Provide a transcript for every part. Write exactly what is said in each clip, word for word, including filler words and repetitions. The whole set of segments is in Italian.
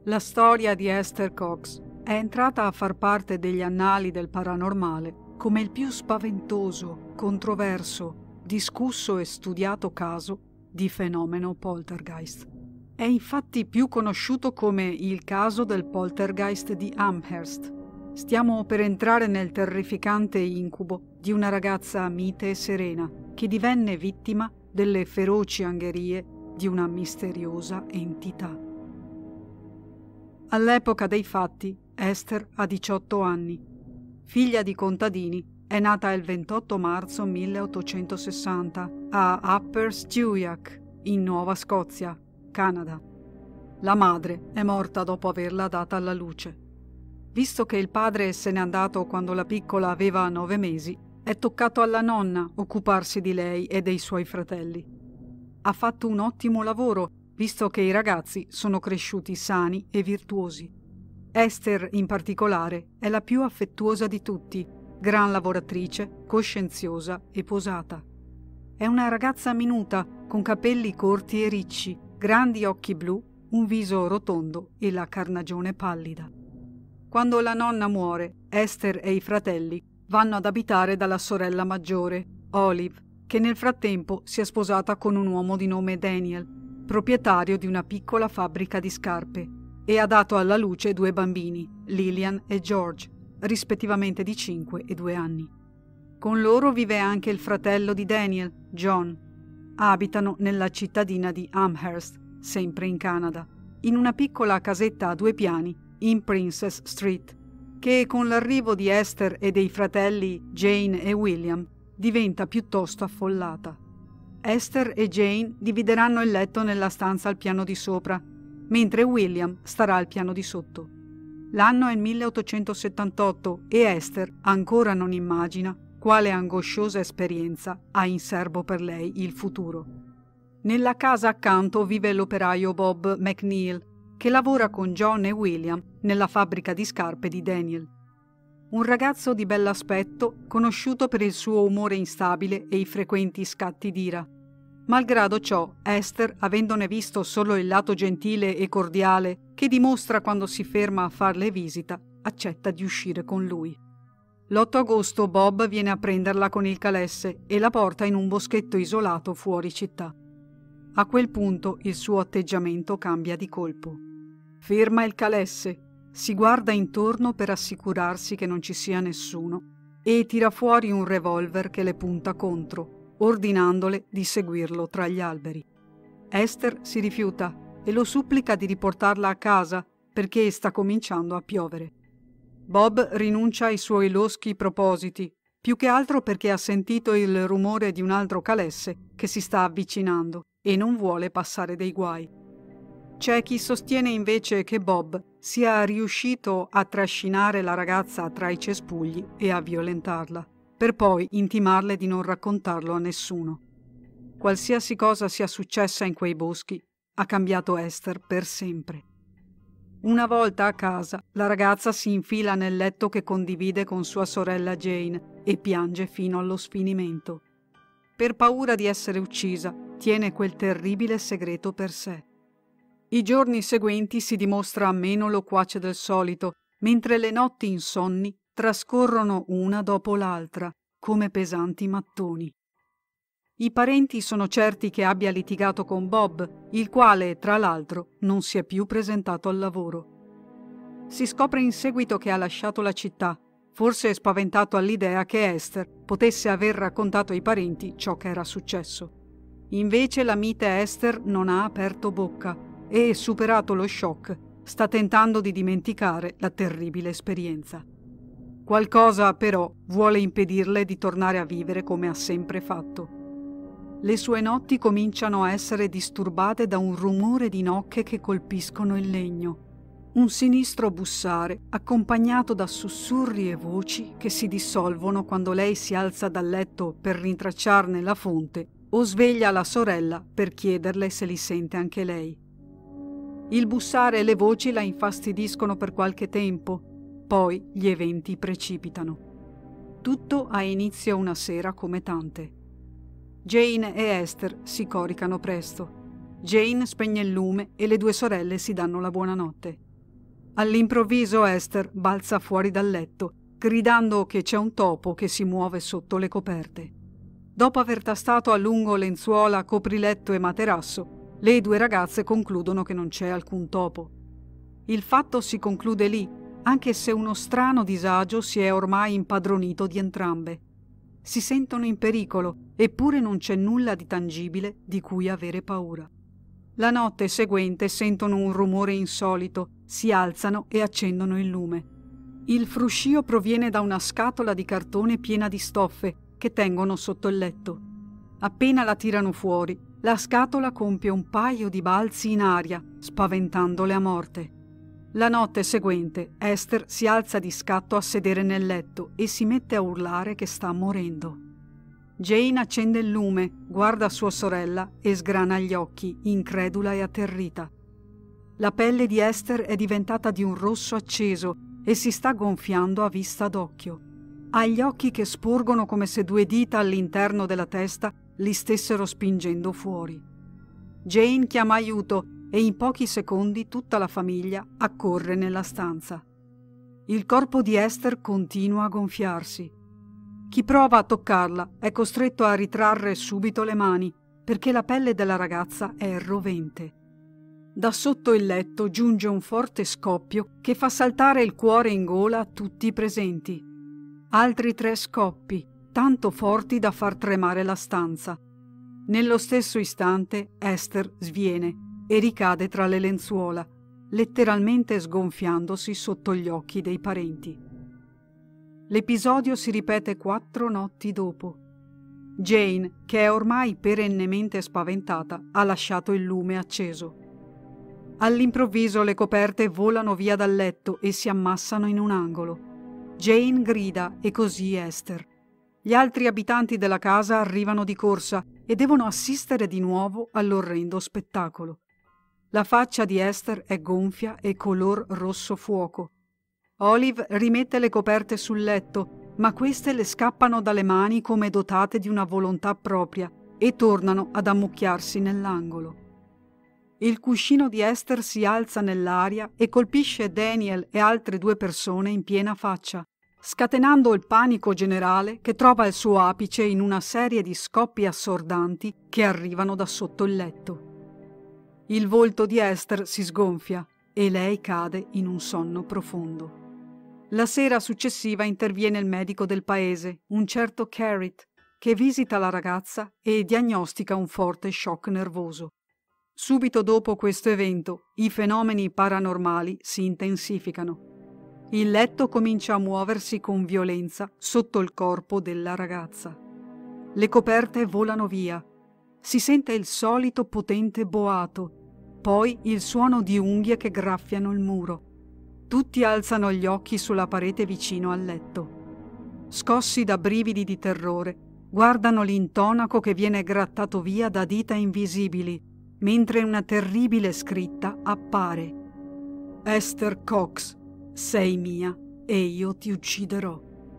La storia di Esther Cox è entrata a far parte degli annali del paranormale come il più spaventoso, controverso, discusso e studiato caso di fenomeno poltergeist. È infatti più conosciuto come il caso del poltergeist di Amherst. Stiamo per entrare nel terrificante incubo di una ragazza mite e serena che divenne vittima delle feroci angherie di una misteriosa entità. All'epoca dei fatti, Esther ha diciotto anni. Figlia di contadini, è nata il ventotto marzo milleottocentosessanta a Upper Stewiacke, in Nuova Scozia, Canada. La madre è morta dopo averla data alla luce. Visto che il padre se n'è andato quando la piccola aveva nove mesi, è toccato alla nonna occuparsi di lei e dei suoi fratelli. Ha fatto un ottimo lavoro, visto che i ragazzi sono cresciuti sani e virtuosi. Esther, in particolare, è la più affettuosa di tutti, gran lavoratrice, coscienziosa e posata. È una ragazza minuta, con capelli corti e ricci, grandi occhi blu, un viso rotondo e la carnagione pallida. Quando la nonna muore, Esther e i fratelli vanno ad abitare dalla sorella maggiore, Olive, che nel frattempo si è sposata con un uomo di nome Daniel, proprietario di una piccola fabbrica di scarpe, e ha dato alla luce due bambini, Lillian e George, rispettivamente di cinque e due anni. Con loro vive anche il fratello di Daniel, John. Abitano nella cittadina di Amherst, sempre in Canada, in una piccola casetta a due piani in Princess Street, che con l'arrivo di Esther e dei fratelli Jane e William diventa piuttosto affollata. Esther e Jane divideranno il letto nella stanza al piano di sopra, mentre William starà al piano di sotto. L'anno è il milleottocentosettantotto e Esther ancora non immagina quale angosciosa esperienza ha in serbo per lei il futuro. Nella casa accanto vive l'operaio Bob McNeil, che lavora con John e William nella fabbrica di scarpe di Daniel. Un ragazzo di bell'aspetto, conosciuto per il suo umore instabile e i frequenti scatti d'ira. Malgrado ciò, Esther, avendone visto solo il lato gentile e cordiale che dimostra quando si ferma a farle visita, accetta di uscire con lui. L'otto agosto Bob viene a prenderla con il calesse e la porta in un boschetto isolato fuori città. A quel punto il suo atteggiamento cambia di colpo. Ferma il calesse, si guarda intorno per assicurarsi che non ci sia nessuno e tira fuori un revolver che le punta contro, ordinandole di seguirlo tra gli alberi. Esther si rifiuta e lo supplica di riportarla a casa perché sta cominciando a piovere. Bob rinuncia ai suoi loschi propositi, più che altro perché ha sentito il rumore di un altro calesse che si sta avvicinando e non vuole passare dei guai. C'è chi sostiene invece che Bob sia riuscito a trascinare la ragazza tra i cespugli e a violentarla, per poi intimarle di non raccontarlo a nessuno. Qualsiasi cosa sia successa in quei boschi, ha cambiato Esther per sempre. Una volta a casa, la ragazza si infila nel letto che condivide con sua sorella Jane e piange fino allo sfinimento. Per paura di essere uccisa, tiene quel terribile segreto per sé. I giorni seguenti si dimostra meno loquace del solito, mentre le notti insonni trascorrono una dopo l'altra, come pesanti mattoni. I parenti sono certi che abbia litigato con Bob, il quale, tra l'altro, non si è più presentato al lavoro. Si scopre in seguito che ha lasciato la città, forse spaventato all'idea che Esther potesse aver raccontato ai parenti ciò che era successo. Invece la mite Esther non ha aperto bocca e, superato lo shock, sta tentando di dimenticare la terribile esperienza. Qualcosa, però, vuole impedirle di tornare a vivere come ha sempre fatto. Le sue notti cominciano a essere disturbate da un rumore di nocche che colpiscono il legno. Un sinistro bussare, accompagnato da sussurri e voci che si dissolvono quando lei si alza dal letto per rintracciarne la fonte o sveglia la sorella per chiederle se li sente anche lei. Il bussare e le voci la infastidiscono per qualche tempo, poi gli eventi precipitano. Tutto ha inizio una sera come tante. Jane e Esther si coricano presto. Jane spegne il lume e le due sorelle si danno la buonanotte. All'improvviso Esther balza fuori dal letto, gridando che c'è un topo che si muove sotto le coperte. Dopo aver tastato a lungo lenzuola, copriletto e materasso, le due ragazze concludono che non c'è alcun topo. Il fatto si conclude lì, anche se uno strano disagio si è ormai impadronito di entrambe. Si sentono in pericolo, eppure non c'è nulla di tangibile di cui avere paura. La notte seguente sentono un rumore insolito, si alzano e accendono il lume. Il fruscio proviene da una scatola di cartone piena di stoffe che tengono sotto il letto. Appena la tirano fuori, la scatola compie un paio di balzi in aria, spaventandole a morte. La notte seguente Esther si alza di scatto a sedere nel letto e si mette a urlare che sta morendo. Jane accende il lume, guarda sua sorella e sgrana gli occhi, incredula e atterrita. La pelle di Esther è diventata di un rosso acceso e si sta gonfiando a vista d'occhio. Ha gli occhi che sporgono come se due dita all'interno della testa li stessero spingendo fuori. Jane chiama aiuto e in pochi secondi tutta la famiglia accorre nella stanza. Il corpo di Esther continua a gonfiarsi. Chi prova a toccarla è costretto a ritrarre subito le mani perché la pelle della ragazza è rovente. Da sotto il letto giunge un forte scoppio che fa saltare il cuore in gola a tutti i presenti. Altri tre scoppi, tanto forti da far tremare la stanza. Nello stesso istante Esther sviene e ricade tra le lenzuola, letteralmente sgonfiandosi sotto gli occhi dei parenti. L'episodio si ripete quattro notti dopo. Jane, che è ormai perennemente spaventata, ha lasciato il lume acceso. All'improvviso le coperte volano via dal letto e si ammassano in un angolo. Jane grida e così Esther. Gli altri abitanti della casa arrivano di corsa e devono assistere di nuovo all'orrendo spettacolo. La faccia di Esther è gonfia e color rosso fuoco. Olive rimette le coperte sul letto, ma queste le scappano dalle mani come dotate di una volontà propria e tornano ad ammucchiarsi nell'angolo. Il cuscino di Esther si alza nell'aria e colpisce Daniel e altre due persone in piena faccia, scatenando il panico generale che trova il suo apice in una serie di scoppi assordanti che arrivano da sotto il letto. Il volto di Esther si sgonfia e lei cade in un sonno profondo. La sera successiva interviene il medico del paese, un certo Carrot, che visita la ragazza e diagnostica un forte shock nervoso. Subito dopo questo evento, i fenomeni paranormali si intensificano. Il letto comincia a muoversi con violenza sotto il corpo della ragazza. Le coperte volano via. Si sente il solito potente boato, poi il suono di unghie che graffiano il muro. Tutti alzano gli occhi sulla parete vicino al letto. Scossi da brividi di terrore, guardano l'intonaco che viene grattato via da dita invisibili, mentre una terribile scritta appare. Esther Cox, sei mia e io ti ucciderò.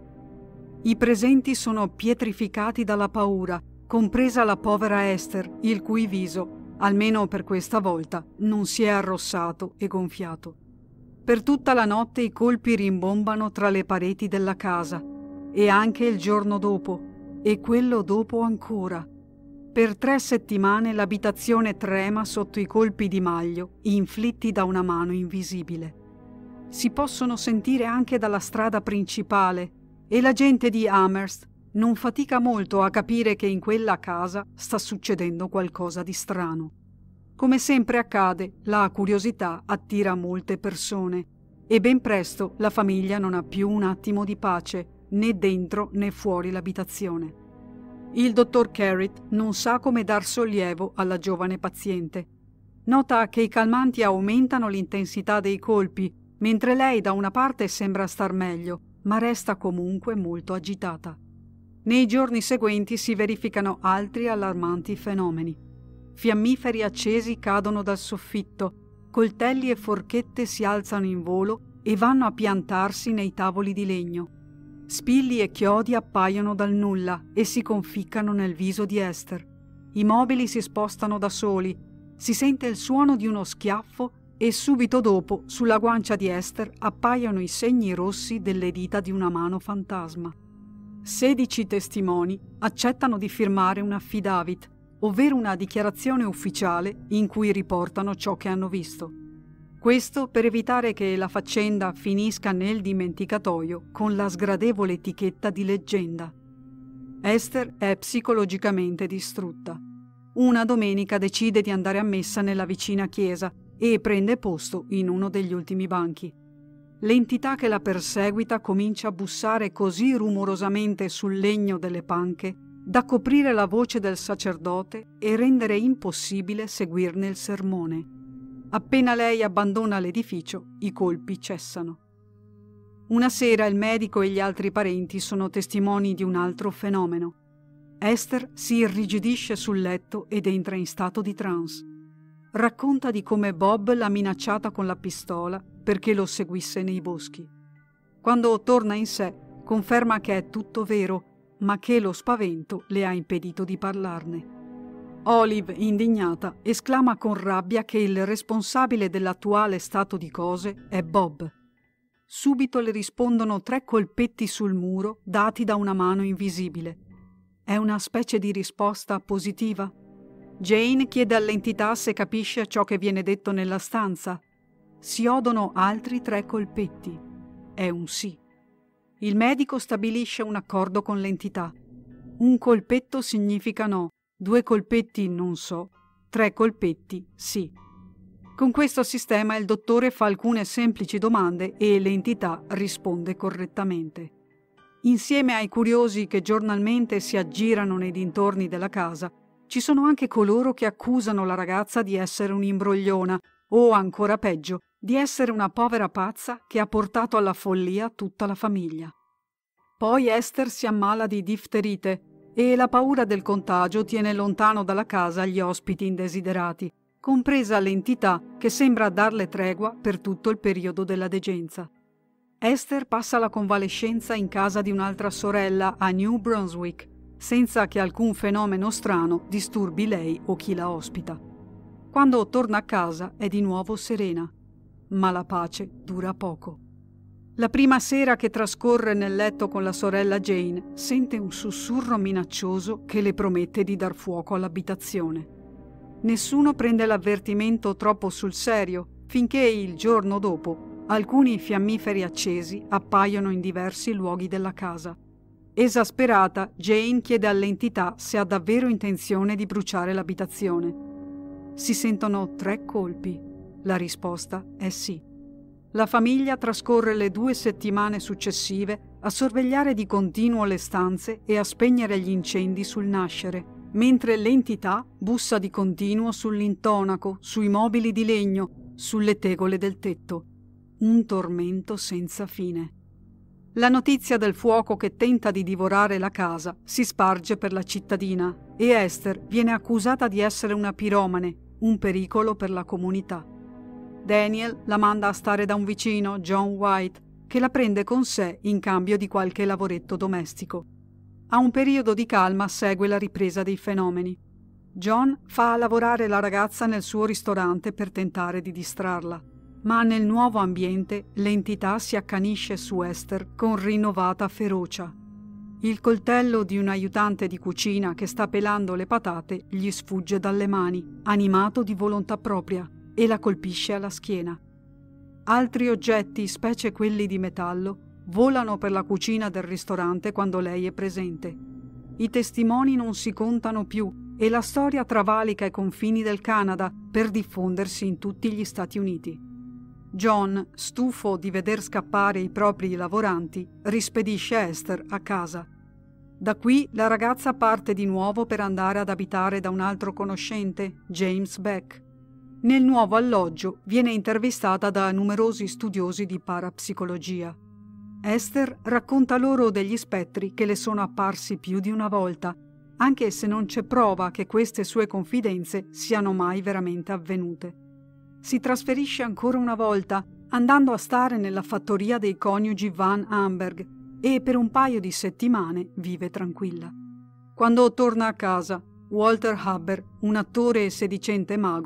I presenti sono pietrificati dalla paura, compresa la povera Esther, il cui viso, almeno per questa volta, non si è arrossato e gonfiato. Per tutta la notte i colpi rimbombano tra le pareti della casa, e anche il giorno dopo, e quello dopo ancora. Per tre settimane l'abitazione trema sotto i colpi di maglio inflitti da una mano invisibile. Si possono sentire anche dalla strada principale e la gente di Amherst non fatica molto a capire che in quella casa sta succedendo qualcosa di strano. Come sempre accade, la curiosità attira molte persone e ben presto la famiglia non ha più un attimo di pace, né dentro né fuori l'abitazione. Il dottor Carrot non sa come dar sollievo alla giovane paziente. Nota che i calmanti aumentano l'intensità dei colpi, mentre lei da una parte sembra star meglio, ma resta comunque molto agitata. Nei giorni seguenti si verificano altri allarmanti fenomeni. Fiammiferi accesi cadono dal soffitto, coltelli e forchette si alzano in volo e vanno a piantarsi nei tavoli di legno. Spilli e chiodi appaiono dal nulla e si conficcano nel viso di Esther. I mobili si spostano da soli, si sente il suono di uno schiaffo e subito dopo sulla guancia di Esther appaiono i segni rossi delle dita di una mano fantasma. Sedici testimoni accettano di firmare un affidavit, ovvero una dichiarazione ufficiale in cui riportano ciò che hanno visto. Questo per evitare che la faccenda finisca nel dimenticatoio con la sgradevole etichetta di leggenda. Esther è psicologicamente distrutta. Una domenica decide di andare a messa nella vicina chiesa e prende posto in uno degli ultimi banchi. L'entità che la perseguita comincia a bussare così rumorosamente sul legno delle panche da coprire la voce del sacerdote e rendere impossibile seguirne il sermone. Appena lei abbandona l'edificio, i colpi cessano. Una sera il medico e gli altri parenti sono testimoni di un altro fenomeno. Esther si irrigidisce sul letto ed entra in stato di trance. Racconta di come Bob l'ha minacciata con la pistola perché lo seguisse nei boschi. Quando torna in sé, conferma che è tutto vero, ma che lo spavento le ha impedito di parlarne. Olive, indignata, esclama con rabbia che il responsabile dell'attuale stato di cose è Bob. Subito le rispondono tre colpetti sul muro dati da una mano invisibile. È una specie di risposta positiva. Jane chiede all'entità se capisce ciò che viene detto nella stanza. Si odono altri tre colpetti. È un sì. Il medico stabilisce un accordo con l'entità. Un colpetto significa no, due colpetti non so, tre colpetti sì. Con questo sistema il dottore fa alcune semplici domande e l'entità risponde correttamente. Insieme ai curiosi che giornalmente si aggirano nei dintorni della casa, ci sono anche coloro che accusano la ragazza di essere un'imbrogliona o, ancora peggio, di essere una povera pazza che ha portato alla follia tutta la famiglia. Poi Esther si ammala di difterite e la paura del contagio tiene lontano dalla casa gli ospiti indesiderati, compresa l'entità che sembra darle tregua per tutto il periodo della degenza. Esther passa la convalescenza in casa di un'altra sorella a New Brunswick, senza che alcun fenomeno strano disturbi lei o chi la ospita. Quando torna a casa è di nuovo serena, ma la pace dura poco. La prima sera che trascorre nel letto con la sorella Jane sente un sussurro minaccioso che le promette di dar fuoco all'abitazione. Nessuno prende l'avvertimento troppo sul serio finché il giorno dopo alcuni fiammiferi accesi appaiono in diversi luoghi della casa. Esasperata, Jane chiede all'entità se ha davvero intenzione di bruciare l'abitazione. Si sentono tre colpi. La risposta è sì. La famiglia trascorre le due settimane successive a sorvegliare di continuo le stanze e a spegnere gli incendi sul nascere, mentre l'entità bussa di continuo sull'intonaco, sui mobili di legno, sulle tegole del tetto. Un tormento senza fine. La notizia del fuoco che tenta di divorare la casa si sparge per la cittadina e Esther viene accusata di essere una piromane, un pericolo per la comunità. Daniel la manda a stare da un vicino, John White, che la prende con sé in cambio di qualche lavoretto domestico. A un periodo di calma segue la ripresa dei fenomeni. John fa lavorare la ragazza nel suo ristorante per tentare di distrarla, ma nel nuovo ambiente l'entità si accanisce su Esther con rinnovata ferocia. Il coltello di un aiutante di cucina che sta pelando le patate gli sfugge dalle mani, animato di volontà propria, e la colpisce alla schiena. Altri oggetti, specie quelli di metallo, volano per la cucina del ristorante quando lei è presente. I testimoni non si contano più e la storia travalica i confini del Canada per diffondersi in tutti gli Stati Uniti. John, stufo di veder scappare i propri lavoranti, rispedisce Esther a casa. Da qui la ragazza parte di nuovo per andare ad abitare da un altro conoscente, James Beck. Nel nuovo alloggio viene intervistata da numerosi studiosi di parapsicologia. Esther racconta loro degli spettri che le sono apparsi più di una volta, anche se non c'è prova che queste sue confidenze siano mai veramente avvenute. Si trasferisce ancora una volta, andando a stare nella fattoria dei coniugi Van Amberg e per un paio di settimane vive tranquilla. Quando torna a casa, Walter Hubber, un attore e sedicente mago,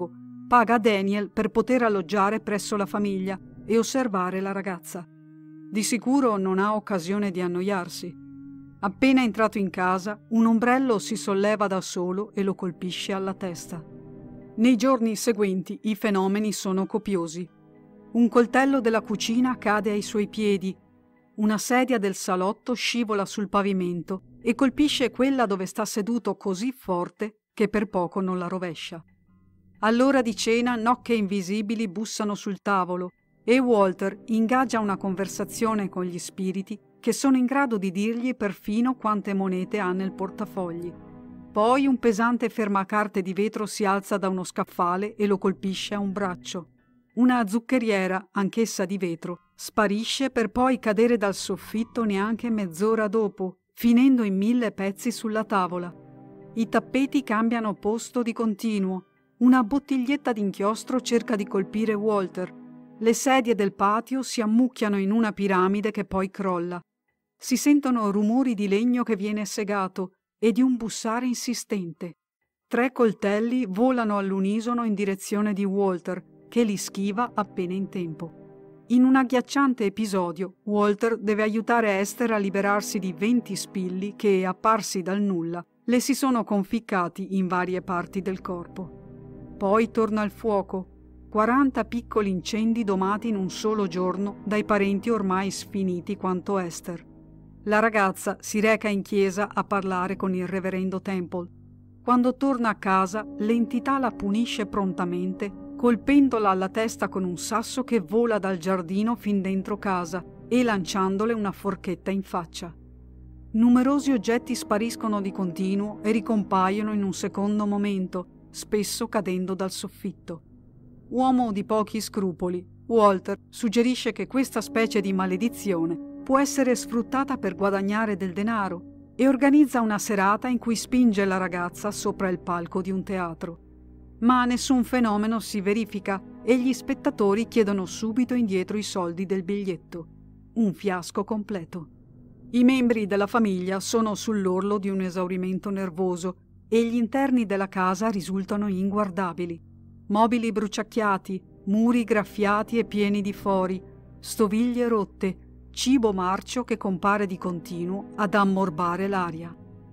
paga Daniel per poter alloggiare presso la famiglia e osservare la ragazza. Di sicuro non ha occasione di annoiarsi. Appena entrato in casa, un ombrello si solleva da solo e lo colpisce alla testa. Nei giorni seguenti i fenomeni sono copiosi. Un coltello della cucina cade ai suoi piedi, una sedia del salotto scivola sul pavimento e colpisce quella dove sta seduto così forte che per poco non la rovescia. All'ora di cena nocche invisibili bussano sul tavolo e Walter ingaggia una conversazione con gli spiriti che sono in grado di dirgli perfino quante monete ha nel portafogli. Poi un pesante fermacarte di vetro si alza da uno scaffale e lo colpisce a un braccio. Una zuccheriera, anch'essa di vetro, sparisce per poi cadere dal soffitto neanche mezz'ora dopo, finendo in mille pezzi sulla tavola. I tappeti cambiano posto di continuo. Una bottiglietta d'inchiostro cerca di colpire Walter. Le sedie del patio si ammucchiano in una piramide che poi crolla. Si sentono rumori di legno che viene segato e di un bussare insistente. Tre coltelli volano all'unisono in direzione di Walter, che li schiva appena in tempo. In un agghiacciante episodio, Walter deve aiutare Esther a liberarsi di venti spilli che, apparsi dal nulla, le si sono conficcati in varie parti del corpo. Poi torna il fuoco, quaranta piccoli incendi domati in un solo giorno dai parenti ormai sfiniti quanto Esther. La ragazza si reca in chiesa a parlare con il reverendo Temple. Quando torna a casa, l'entità la punisce prontamente, colpendola alla testa con un sasso che vola dal giardino fin dentro casa e lanciandole una forchetta in faccia. Numerosi oggetti spariscono di continuo e ricompaiono in un secondo momento, spesso cadendo dal soffitto. Uomo di pochi scrupoli, Walter suggerisce che questa specie di maledizione può essere sfruttata per guadagnare del denaro e organizza una serata in cui spinge la ragazza sopra il palco di un teatro. Ma nessun fenomeno si verifica e gli spettatori chiedono subito indietro i soldi del biglietto. Un fiasco completo. I membri della famiglia sono sull'orlo di un esaurimento nervoso e gli interni della casa risultano inguardabili. Mobili bruciacchiati, muri graffiati e pieni di fori, stoviglie rotte, cibo marcio che compare di continuo ad ammorbare l'aria.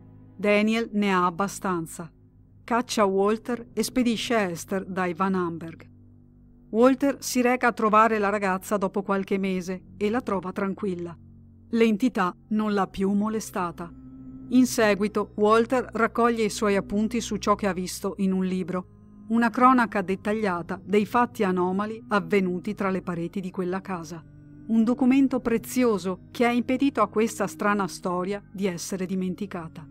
Daniel ne ha abbastanza. Caccia Walter e spedisce Esther dai Van Amberg. Walter si reca a trovare la ragazza dopo qualche mese e la trova tranquilla. L'entità non l'ha più molestata. In seguito Walter raccoglie i suoi appunti su ciò che ha visto in un libro, una cronaca dettagliata dei fatti anomali avvenuti tra le pareti di quella casa. Un documento prezioso che ha impedito a questa strana storia di essere dimenticata.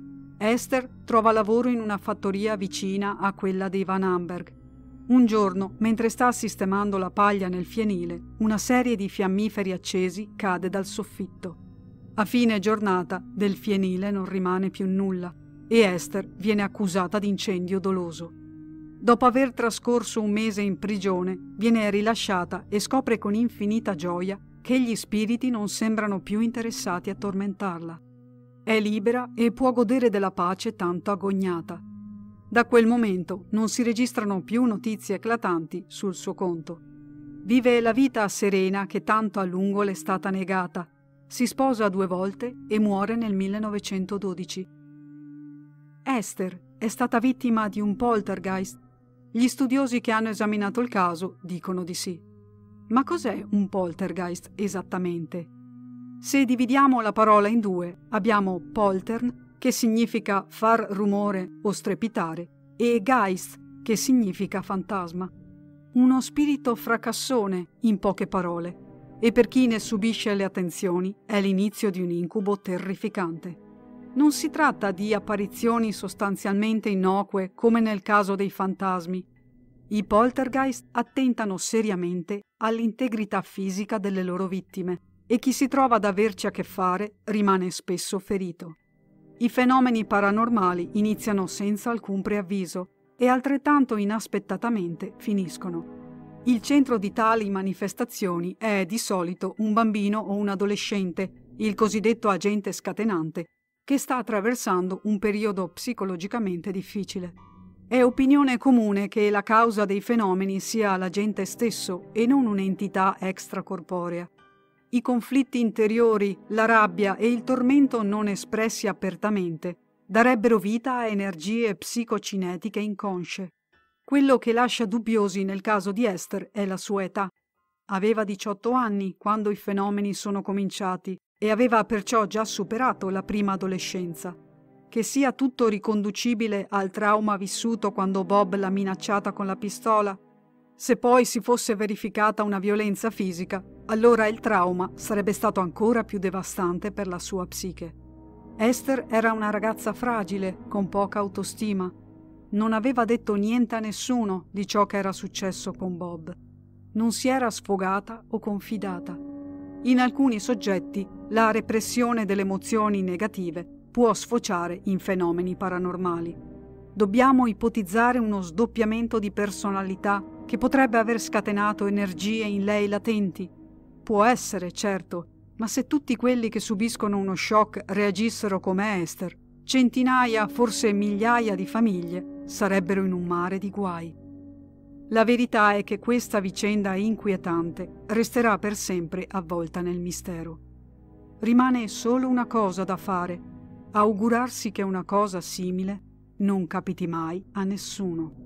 Esther trova lavoro in una fattoria vicina a quella dei Van Amberg. Un giorno, mentre sta sistemando la paglia nel fienile, una serie di fiammiferi accesi cade dal soffitto. A fine giornata del fienile non rimane più nulla e Esther viene accusata di incendio doloso. Dopo aver trascorso un mese in prigione, viene rilasciata e scopre con infinita gioia che gli spiriti non sembrano più interessati a tormentarla. È libera e può godere della pace tanto agognata. Da quel momento non si registrano più notizie eclatanti sul suo conto. Vive la vita serena che tanto a lungo le è stata negata. Si sposa due volte e muore nel millenovecentododici. Esther è stata vittima di un poltergeist. Gli studiosi che hanno esaminato il caso dicono di sì. Ma cos'è un poltergeist esattamente? Se dividiamo la parola in due, abbiamo poltern, che significa far rumore o strepitare, e geist, che significa fantasma. Uno spirito fracassone, in poche parole, e per chi ne subisce le attenzioni è l'inizio di un incubo terrificante. Non si tratta di apparizioni sostanzialmente innocue come nel caso dei fantasmi. I poltergeist attentano seriamente all'integrità fisica delle loro vittime e chi si trova ad averci a che fare rimane spesso ferito. I fenomeni paranormali iniziano senza alcun preavviso e altrettanto inaspettatamente finiscono. Il centro di tali manifestazioni è di solito un bambino o un adolescente, il cosiddetto agente scatenante, che sta attraversando un periodo psicologicamente difficile. È opinione comune che la causa dei fenomeni sia l'agente stesso e non un'entità extracorporea. I conflitti interiori, la rabbia e il tormento non espressi apertamente darebbero vita a energie psicocinetiche inconsce. Quello che lascia dubbiosi nel caso di Esther è la sua età. Aveva diciotto anni quando i fenomeni sono cominciati e aveva perciò già superato la prima adolescenza. Che sia tutto riconducibile al trauma vissuto quando Bob l'ha minacciata con la pistola? Se poi si fosse verificata una violenza fisica, allora il trauma sarebbe stato ancora più devastante per la sua psiche. Esther era una ragazza fragile, con poca autostima. Non aveva detto niente a nessuno di ciò che era successo con Bob. Non si era sfogata o confidata. In alcuni soggetti la repressione delle emozioni negative può sfociare in fenomeni paranormali. Dobbiamo ipotizzare uno sdoppiamento di personalità che potrebbe aver scatenato energie in lei latenti. Può essere, certo, ma se tutti quelli che subiscono uno shock reagissero come Esther, centinaia, forse migliaia di famiglie sarebbero in un mare di guai. La verità è che questa vicenda inquietante resterà per sempre avvolta nel mistero. Rimane solo una cosa da fare: augurarsi che una cosa simile non capiti mai a nessuno.